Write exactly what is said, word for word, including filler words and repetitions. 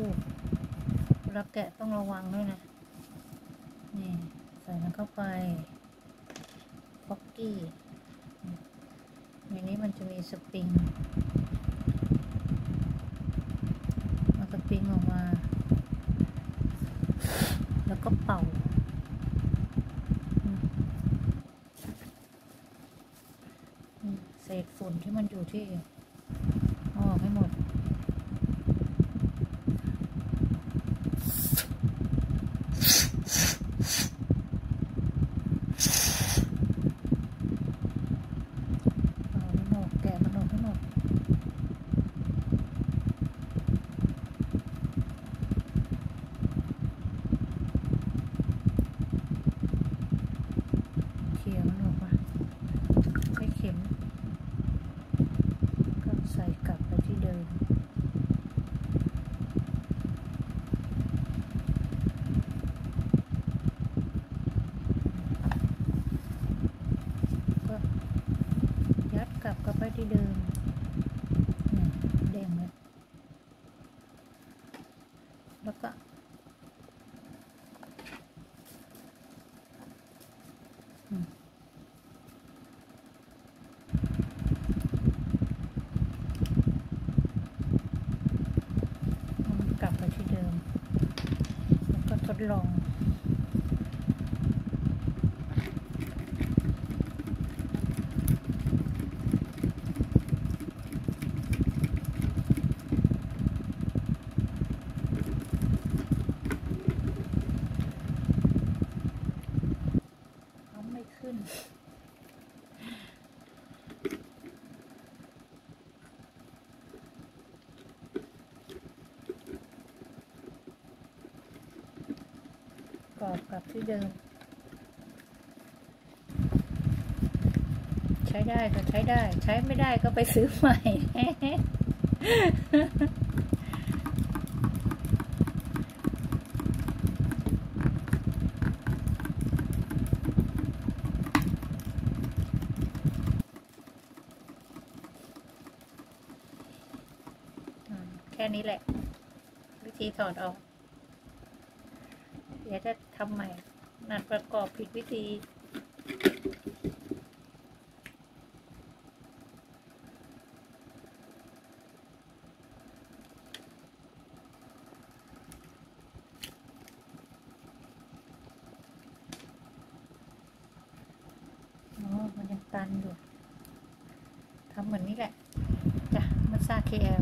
ลูกแล้วแกะต้องระวังด้วยนะนี่ใส่มันเข้าไปพ็อกกี้ในนี้มันจะมีสปริงเอาสปริงออกมาแล้วก็เป่าเศษฝุ่นที่มันอยู่ที่ออกให้หมดใส่กลับไปที่เดิมก็ยัดกลับกลับไปที่เดิมเด้งเลยแล้วก็กลับไปที่เดิมแล้วก็ทดลองทำไม่ขึ้นกรอบกลับที่เดิมใช้ได้ก็ใช้ได้ใช้ไม่ได้ก็ไปซื้อใหม่แค่นี้แหละวิธีถอดออกเดี๋ยวจะทำใหม่นัดประกอบผิดวิธีอ๋อมันยังตันอยู่ทำเหมือนนี้แหละจ้ะมาซาเคแอล